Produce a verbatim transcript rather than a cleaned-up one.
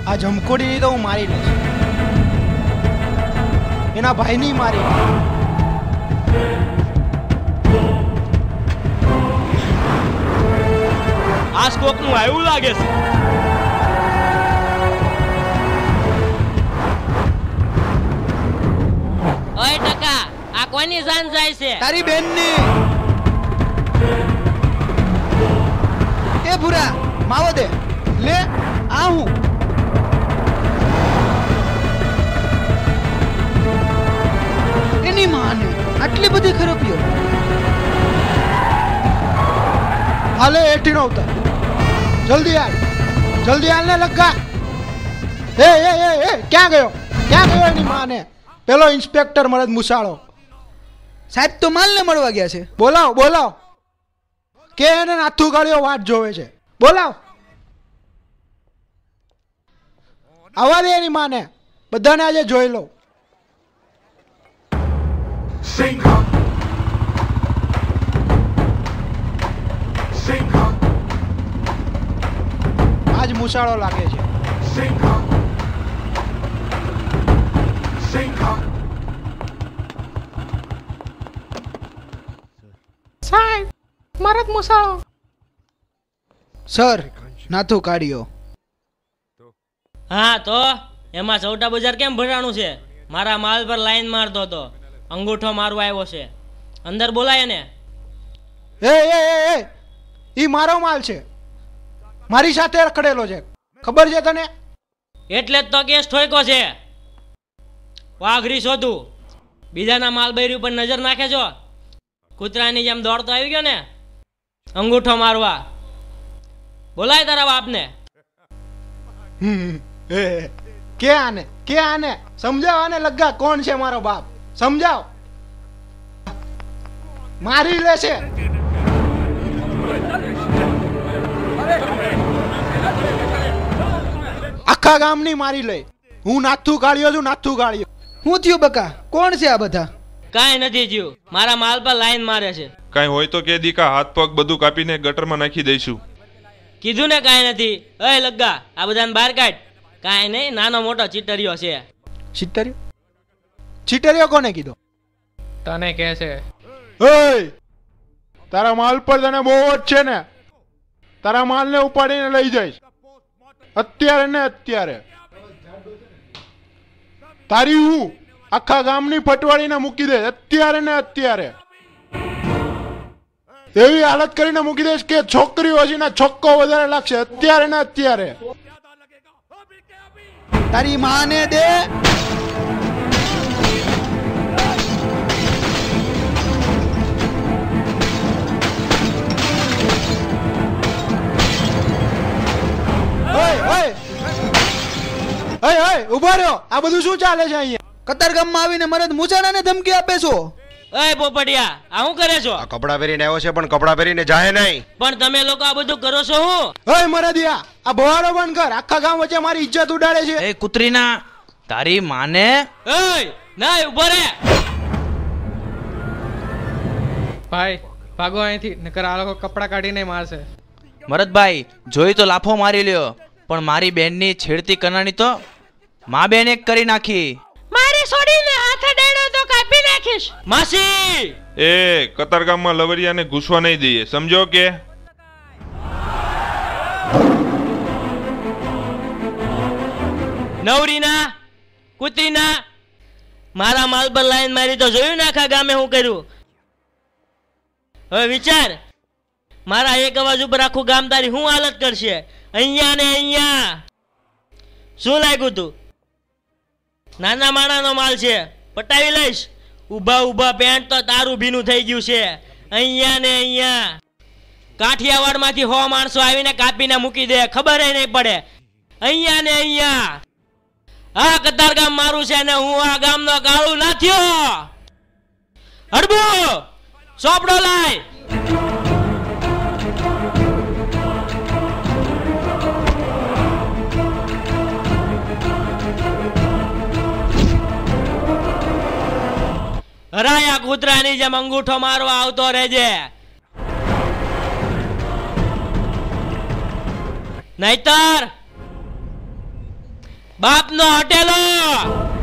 આ જમખોડીની તો હું મારી લઈશ, એના ભાઈની મારી. આ સ્કોપનું આવ્યું લાગે છે. ઓય ટકા, આ કોની જાન જાય છે? તારી બેનની. એ ભૂરા માવો દે લે. આ હું એની માને આટલી બધી ખરાબીઓ. હાલે એઠી નો ઉતર, જલ્દી આવ, જલ્દી હાલ ને લગા. એ એ એ એ ક્યાં ગયો, ક્યાં ગયો એની માને? પેલો ઇન્સ્પેક્ટર મળે મુસાળો. સાહેબ તો માલ ને મળવા ગયા છે. બોલાવ બોલાવ, કે એને નાથું ગાળીઓ વાટ જોવે છે. બોલાવ, આવા દે એની માને, બધાને આજે જોઈ લો. Singham. Singham. આજ મુસાળો લાગે છે. Singham. Singham. સાહેબ મારા જ મુસાળો. સર નાથું કાઢ્યો. હા તો એમાં ચૌટા બજાર કેમ ભરાણું છે? મારા માલ પર લાઈન મારતો હતો, અંગૂઠો મારવા આવ્યો છે. અંદર બોલાય ને. એ એ એ એ ઈ મારો માલ છે, મારી સાથે રખડેલો છે, ખબર છે તને? એટલે જ તો કેસ ઠોક્યો છે. વાઘરી શોધું, બીજાના માલ બૈરી ઉપર નજર નાખે છો. કૂતરાની જેમ દોડતો આવી ગયો ને અંગૂઠો મારવા. બોલાય તારા બાપને. કે આને કે આને સમજાવ, આને લગા કોણ છે મારો બાપ, સમજાવ. મારી લે છે. આખા ગામની મારી લે. હું નાથું ગાળ્યો છું, નાથું ગાળ્યો. હું થયું બકા, કોણ છે આ બધા? કાંઈ નથી થયું, મારા માલ પર લાઈન મારે છે. કાંઈ હોય તો કે દીકા, હાથ પગ બધું કાપીને ગટરમાં નાખી દઈશું. કીધું ને કાંઈ નથી. અય લગ્ગા, આ બધાને બહાર કાઢ. કાંઈ નહીં, નાનો મોટો ચીટરિયો છે. ચીટરિયો? ચીટરિયો કોને કીધો? તને કે છે. ઓય, તારા માલ પર તને બહુ જ છે ને, તારા માલને ઉપાડીને લઈ જઈશ અત્યારે ને અત્યારે. તારી હું આખા ગામની ફટવાડીને મૂકી દે અત્યારે ને અત્યારે. એવી હાલત કરીને મૂકી દઈશ કે છોકરીઓ છે ને છક્કો વધારે લાગશે અત્યારે ને અત્યારે. તારી માને દે. ઉભા રહ્યો, આ બધું શું ચાલે છે અહીંયા? કતારગામમાં આવીને મરદ મુસાડાને ધમકી આપે છો? અય પોપડિયા, આ શું કરે છો? આ કપડા પહેરીને આવ્યો છે, પણ કપડા પહેરીને જાય નહીં. પણ તમે લોકો આ બધું કરો છો હું? ઓય મરદિયા, આ બવાડો બંધ કર, આખા ગામ વચ્ચે મારી ઇજ્જત ઉડાડે છે. એ કુતરીના તારી માને. ઓય ના, ઉભો રે. ભાઈ ભાગો અહીંથી, નકર આ લોકો કપડા કાઢીને મારશે. મરદભાઈ જોઈ તો લાફો મારી લ્યો, પણ મારી બેનની છેડતી કરનાની તો મા બેન એક કરી નાખી. મારી છોડીને હાથે ડેડો તો કાપી નાખીશ. માસી એ કતારગામમાં લવરિયાને ઘૂસવા નહીં દઈએ, સમજો કે? નવરીના કુતરીના મારા માલ પર લાઈન મારી તો જોયું ને આખા ગામે હું કર્યું. હવે વિચાર, મારા એક અવાજ ઉપર આખું ગામ તારી શું હાલત કરશે. અહીંયા ને અહીંયા શું લાગ્યું તું? નાના માણાનો માલ છે, પટાવી લઈશ. ઊભા ઊભા પેન્ટ તો તારું ભીનું થઈ ગયું છે. અહીંયા ને અહીંયા કાઠિયાવાડમાંથી હો માણસો આવીને કાપીને મૂકી દે, ખબર નહીં પડે. અહીંયા ને અહીંયા આ કતારગામ મારું છે ને હું આ ગામનો કાળું ના થયો. હડબુ સોપડો લાય. હરાયા કૂતરાની જેમ અંગૂઠો મારવા આવતો રહેજે, નહીતર બાપનો હટેલો